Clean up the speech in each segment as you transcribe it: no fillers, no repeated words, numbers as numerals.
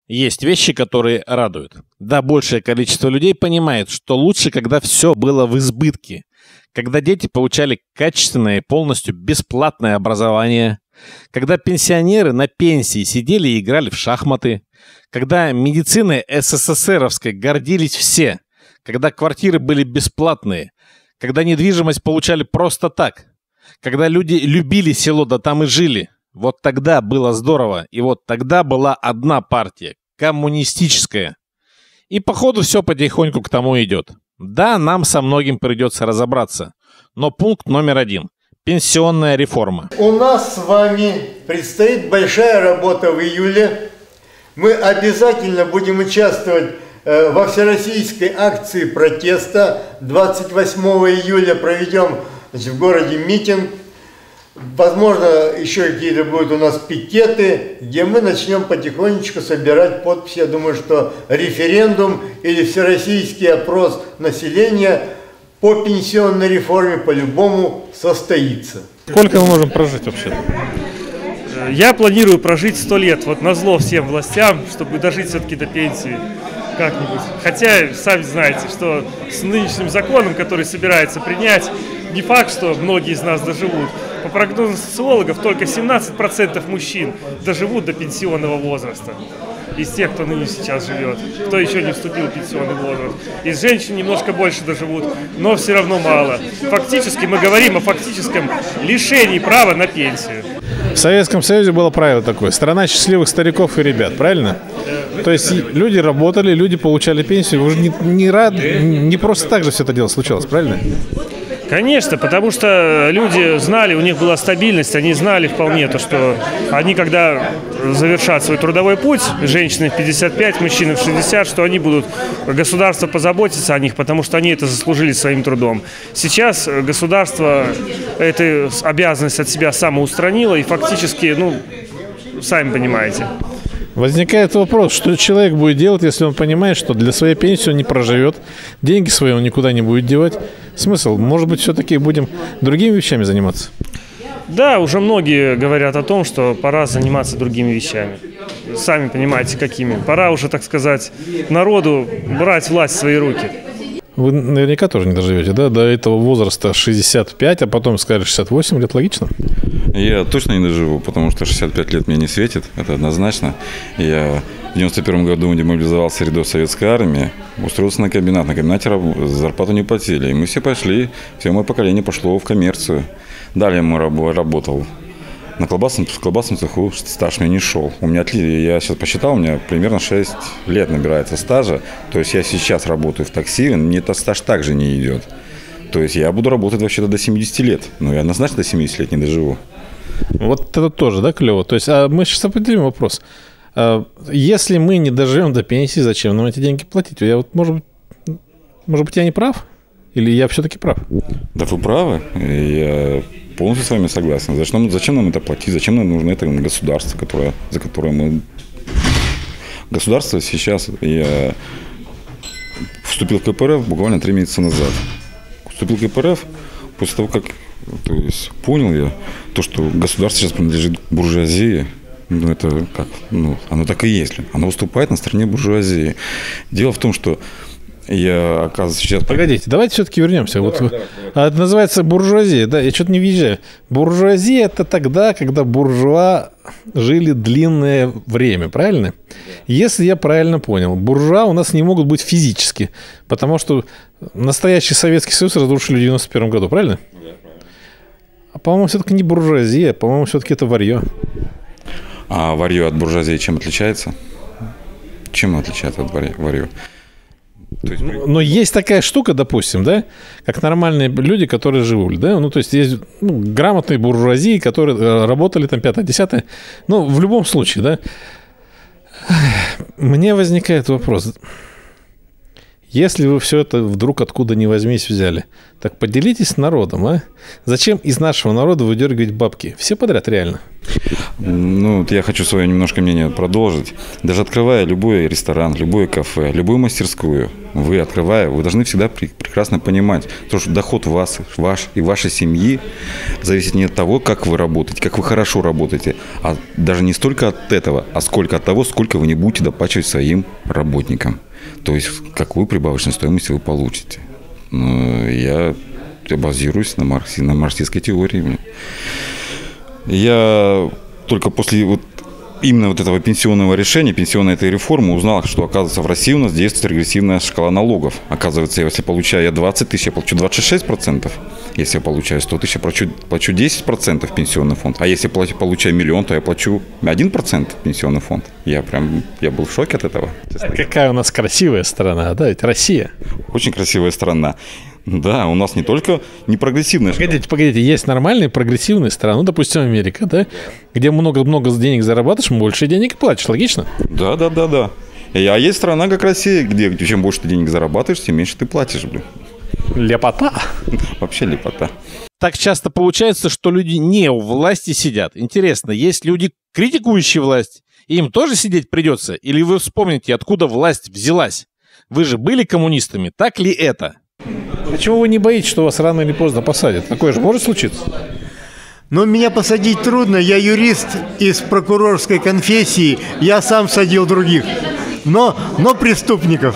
Есть вещи, которые радуют. Да, большее количество людей понимает, что лучше, когда все было в избытке. Когда дети получали качественное и полностью бесплатное образование. Когда пенсионеры на пенсии сидели и играли в шахматы. Когда медициной СССРовской гордились все. Когда квартиры были бесплатные. Когда недвижимость получали просто так. Когда люди любили село, да там и жили. Вот тогда было здорово, и вот тогда была одна партия, коммунистическая. И походу все потихоньку к тому идет. Да, нам со многим придется разобраться, но пункт номер 1 – пенсионная реформа. У нас с вами предстоит большая работа в июле. Мы обязательно будем участвовать во всероссийской акции протеста. 28 июля проведем в городе митинг. Возможно, еще какие-то будут у нас пикеты, где мы начнем потихонечку собирать подписи. Я думаю, что референдум или всероссийский опрос населения по пенсионной реформе по-любому состоится. Сколько мы можем прожить вообще? Я планирую прожить 100 лет, вот назло всем властям, чтобы дожить все-таки до пенсии как-нибудь. Хотя, сами знаете, что с нынешним законом, который собирается принять, не факт, что многие из нас доживут. По прогнозам социологов, только 17% мужчин доживут до пенсионного возраста. Из тех, кто ныне сейчас живет, кто еще не вступил в пенсионный возраст. Из женщин немножко больше доживут, но все равно мало. Фактически мы говорим о фактическом лишении права на пенсию. В Советском Союзе было правило такое: страна счастливых стариков и ребят, правильно? То есть люди работали, люди получали пенсию, уже не просто так же все это дело случалось, правильно? Конечно, потому что люди знали, у них была стабильность, они знали вполне то, что они, когда завершат свой трудовой путь, женщины в 55, мужчины в 60, что они будут, государство позаботится о них, потому что они это заслужили своим трудом. Сейчас государство эту обязанность от себя самоустранило и фактически, сами понимаете. Возникает вопрос, что человек будет делать, если он понимает, что для своей пенсии он не проживет, деньги свои он никуда не будет девать. Смысл? Может быть, все-таки будем другими вещами заниматься? Да, уже многие говорят о том, что пора заниматься другими вещами. Сами понимаете, какими. Пора уже, так сказать, народу брать власть в свои руки. Вы наверняка тоже не доживете, да? До этого возраста 65, а потом сказали 68 лет. Логично? Я точно не доживу, потому что 65 лет мне не светит, это однозначно. Я в 91 году демобилизовался в рядов советской армии, устроился на комбинат. На комбинате зарплату не платили. И мы все пошли, все мое поколение пошло в коммерцию. Далее я работал на колбасном цеху, стаж мне не шел. Я сейчас посчитал, у меня примерно 6 лет набирается стажа. То есть я сейчас работаю в такси, мне этот стаж также не идет. То есть я буду работать вообще-то до 70 лет. Но я однозначно до 70 лет не доживу. Вот это тоже, да, клево? То есть мы сейчас определим вопрос. Если мы не доживем до пенсии, зачем нам эти деньги платить? Может быть, я не прав? Или я все-таки прав? Да вы правы. Я полностью с вами согласен. Зачем нам это платить? Зачем нам нужно это государство, за которое мы... Государство сейчас... Я вступил в КПРФ буквально 3 месяца назад. Вступил в КПРФ после того, как понял я, что государство сейчас принадлежит буржуазии. Это как? Оно так и есть. Оно выступает на стороне буржуазии. Дело в том, что я, оказывается, сейчас... Погодите, давайте все-таки вернемся. Это называется буржуазия, да? Я что-то не въезжаю. Буржуазия – это тогда, когда буржуа жили длинное время, правильно? Если я правильно понял, буржуа у нас не могут быть физически, потому что настоящий Советский Союз разрушили в 91 году, правильно? А, по-моему, все-таки не буржуазия, по-моему, все-таки это варьё. А варьё от буржуазии чем отличается? Чем отличается от варьё? Но есть такая штука, допустим, да, как нормальные люди, которые живут, да, то есть есть грамотные буржуазии, которые работали там 5-10, в любом случае, да. Мне возникает вопрос, если вы все это вдруг откуда ни возьмись взяли, так поделитесь с народом, а? Зачем из нашего народа выдергивать бабки? Все подряд реально. Ну, вот я хочу свое немножко мнение продолжить. Даже открывая любой ресторан, любое кафе, любую мастерскую, вы должны всегда прекрасно понимать, что доход ваш и вашей семьи зависит не от того, как вы работаете, как вы хорошо работаете, а даже не столько от этого, а сколько от того, сколько вы не будете доплачивать своим работникам. То есть, какую прибавочную стоимость вы получите. Но я базируюсь на марксистской теории. Я только после именно этого пенсионного решения, пенсионной этой реформы узнал, что, оказывается, в России у нас действует регрессивная шкала налогов. Оказывается, если получаю я 20 тысяч, я плачу 26%. Если я получаю 100 тысяч, я плачу 10% в пенсионный фонд. А если получаю миллион, то я плачу 1% в пенсионный фонд. Я был в шоке от этого. Какая у нас красивая страна, да? Ведь Россия. Очень красивая страна. Да, у нас не только не прогрессивная. Погодите, есть нормальные прогрессивные страны, ну, допустим, Америка, да? Где много-много денег зарабатываешь, больше денег платишь, логично? Да. А есть страна, как Россия, где чем больше ты денег зарабатываешь, тем меньше ты платишь, блин. Лепота. Вообще лепота. Так часто получается, что люди не у власти сидят. Интересно, есть люди, критикующие власть, и им тоже сидеть придется? Или вы вспомните, откуда власть взялась? Вы же были коммунистами, так ли это? Почему вы не боитесь, что вас рано или поздно посадят? Такое же может случиться? Но меня посадить трудно. Я юрист из прокурорской конфессии. Я сам садил других. Но преступников.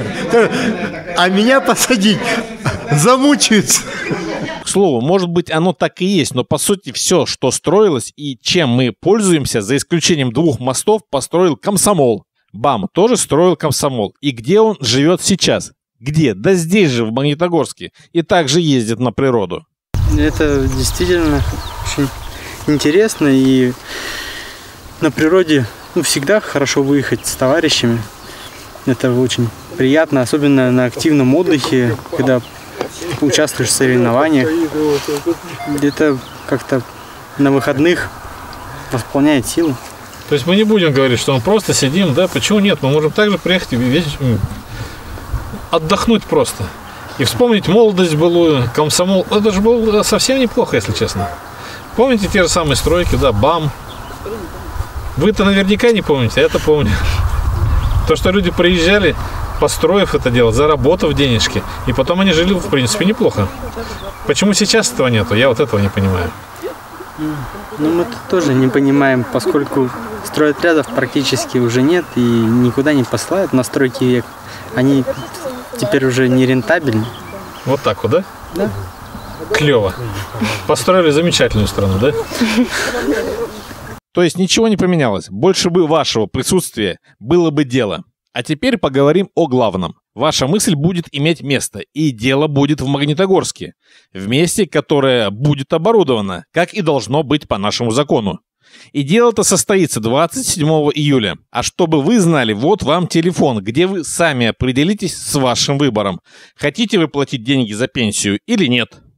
А меня посадить замучаются. К слову, может быть, оно так и есть, но по сути все, что строилось и чем мы пользуемся, за исключением 2 мостов, построил комсомол. БАМ тоже строил комсомол. И где он живет сейчас? Где? Да здесь же, в Магнитогорске. И также ездит на природу. Это действительно очень интересно. И на природе всегда хорошо выехать с товарищами. Это очень приятно, особенно на активном отдыхе, когда участвуешь в соревнованиях. Это как-то на выходных восполняет силы. То есть мы не будем говорить, что мы просто сидим, да? Почему нет? Мы можем также приехать и отдохнуть просто. И вспомнить молодость былую, комсомол. Это же было совсем неплохо, если честно. Помните те же самые стройки, да, БАМ. Вы-то наверняка не помните, а я-то помню. То, что люди приезжали, построив это дело, заработав денежки, и потом они жили, в принципе, неплохо. Почему сейчас этого нету? Я вот этого не понимаю. Мы тоже не понимаем, поскольку стройотрядов практически уже нет и никуда не посылают на стройки век. Они теперь уже не рентабельны. Вот так вот, да? Да. Клево. Построили замечательную страну, да? То есть ничего не поменялось. Больше бы вашего присутствия, было бы дело. А теперь поговорим о главном. Ваша мысль будет иметь место, и дело будет в Магнитогорске. В месте, которое будет оборудовано, как и должно быть по нашему закону. И дело-то состоится 27 июля. А чтобы вы знали, вот вам телефон, где вы сами определитесь с вашим выбором. Хотите вы платить деньги за пенсию или нет.